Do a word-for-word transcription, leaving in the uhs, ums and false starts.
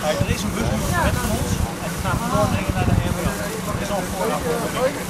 Er is een bus met van ons en die gaan we doordringen naar de M B O. Dat is al voor.